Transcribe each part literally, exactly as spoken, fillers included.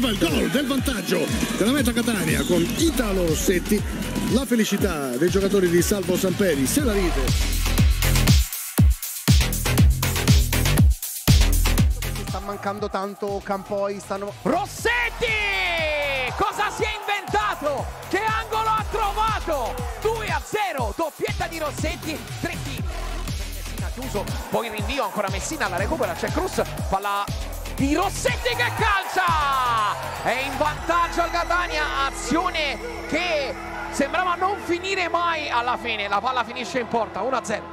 arriva il gol del vantaggio della Meta Catania con Italo Rossetti. La felicità dei giocatori di Salvo Samperi se la ride. Sta mancando tanto Campoi, stanno... Rossetti! Cosa si è inventato? Che angolo ha trovato? due a zero, doppietta di Rossetti, tre tiri. Messina chiuso, poi il rinvio, ancora Messina, la recupera, c'è Cruz, palla di Rossetti che calcia! È in vantaggio al Catania, azione che sembrava non finire mai alla fine, la palla finisce in porta, uno a zero.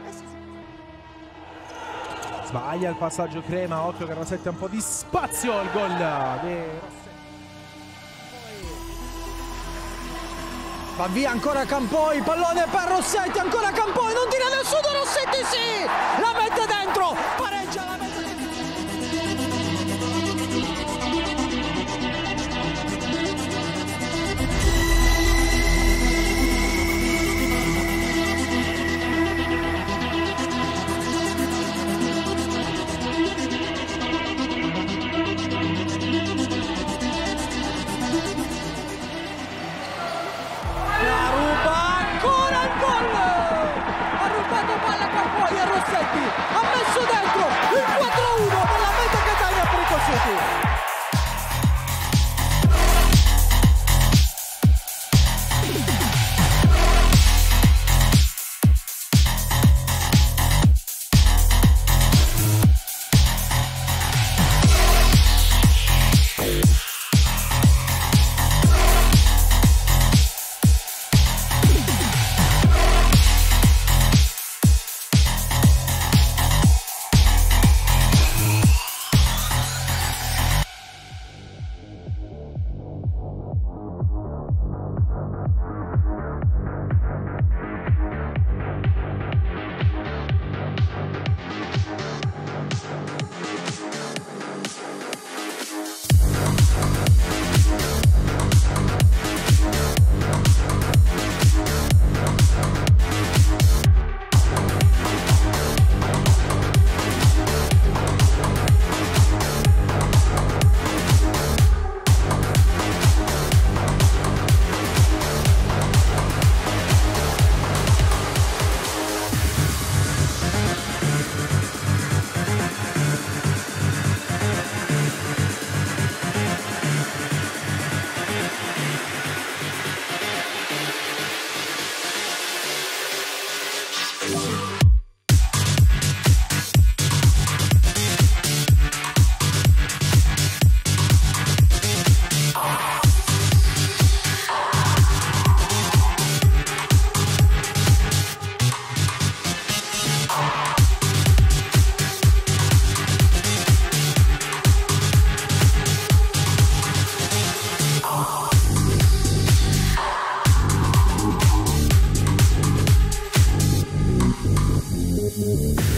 Sbaglia il passaggio Crema, occhio che Rossetti ha un po' di spazio, il gol di Rossetti. Va via ancora Campoi, pallone per Rossetti, ancora Campoi, non tira nessuno, Rossetti sì! La mette dentro, pareggia, la mette dentro. Ha messo dentro il quattro a uno della Meta Catania per i Cossetti. Thank you.